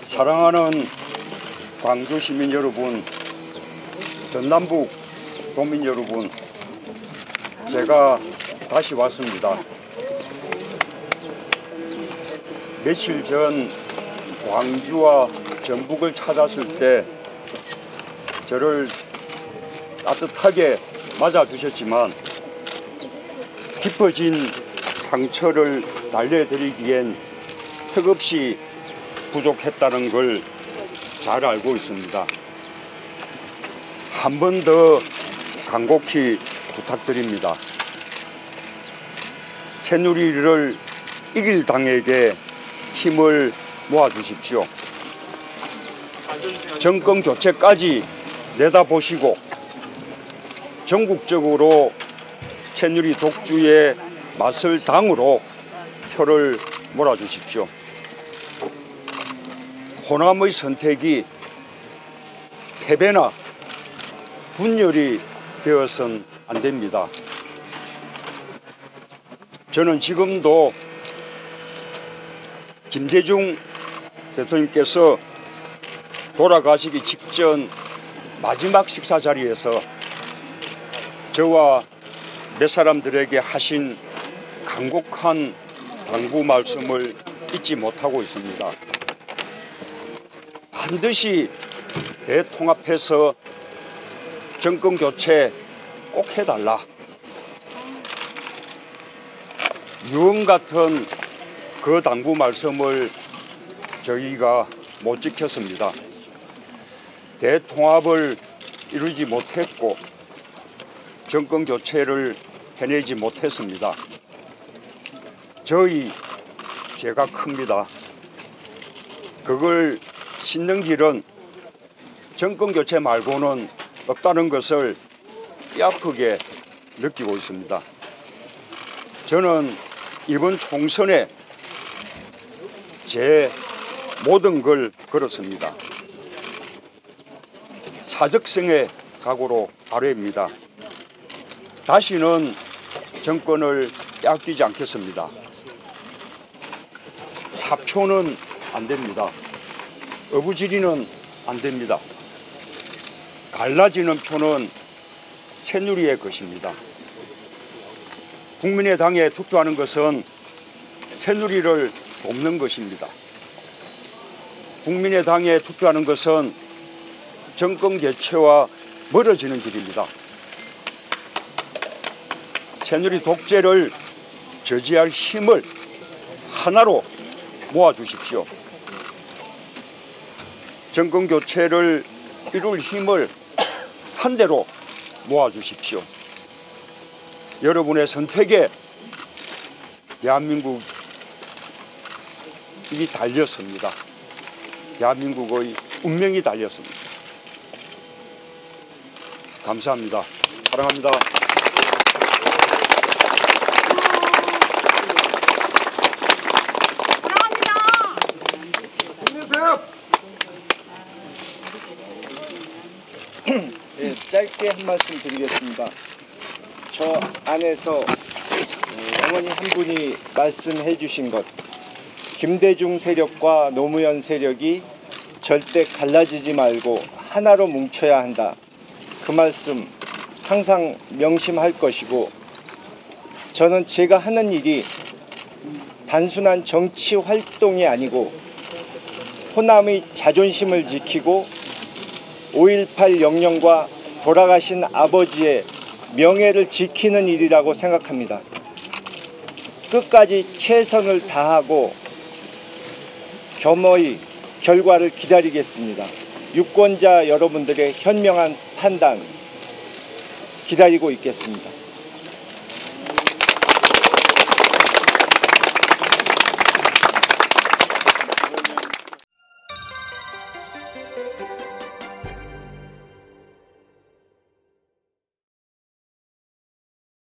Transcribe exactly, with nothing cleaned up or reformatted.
사랑하는 광주 시민 여러분, 전남북 도민 여러분, 제가 다시 왔습니다. 며칠 전 광주와 전북을 찾았을 때 저를 따뜻하게 맞아주셨지만 깊어진 상처를 달래드리기엔 턱없이 부족했다는 걸 잘 알고 있습니다. 한 번 더 간곡히 부탁드립니다. 새누리를 이길 당에게 힘을 모아주십시오. 정권 교체까지 내다보시고 전국적으로 새누리 독주에 맞설 당으로 표를 몰아주십시오. 호남의 선택이 패배나 분열이 되어서는 안 됩니다. 저는 지금도 김대중 대통령께서 돌아가시기 직전 마지막 식사 자리에서 저와 몇 사람들에게 하신 간곡한 당부 말씀을 잊지 못하고 있습니다. 반드시 대통합해서 정권 교체 꼭 해달라. 유언 같은 그 당부 말씀을 저희가 못 지켰습니다. 대통합을 이루지 못했고 정권 교체를 해내지 못했습니다. 저희 죄가 큽니다. 그걸 씻는 길은 정권 교체 말고는 없다는 것을 뼈아프게 느끼고 있습니다. 저는 이번 총선에 제 모든 걸 걸었습니다. 사적성의 각오로 아뢰입니다. 다시는 정권을 빼앗기지 않겠습니다. 사표는 안 됩니다. 어부지리는 안 됩니다. 갈라지는 표는 새누리의 것입니다. 국민의당에 투표하는 것은 새누리를 돕는 것입니다. 국민의당에 투표하는 것은 정권 교체와 멀어지는 길입니다. 새누리 독재를 저지할 힘을 하나로 모아주십시오. 정권 교체를 이룰 힘을 한대로 모아주십시오. 여러분의 선택에 대한민국이 달렸습니다. 대한민국의 운명이 달렸습니다. 감사합니다. 사랑합니다. 네, 짧게 한 말씀 드리겠습니다. 저 안에서 어머니 한 분이 말씀해 주신 것, 김대중 세력과 노무현 세력이 절대 갈라지지 말고 하나로 뭉쳐야 한다. 그 말씀 항상 명심할 것이고, 저는 제가 하는 일이 단순한 정치 활동이 아니고 호남의 자존심을 지키고 오일팔 영령과 돌아가신 아버지의 명예를 지키는 일이라고 생각합니다. 끝까지 최선을 다하고 겸허히 결과를 기다리겠습니다. 유권자 여러분들의 현명한 판단 기다리고 있겠습니다.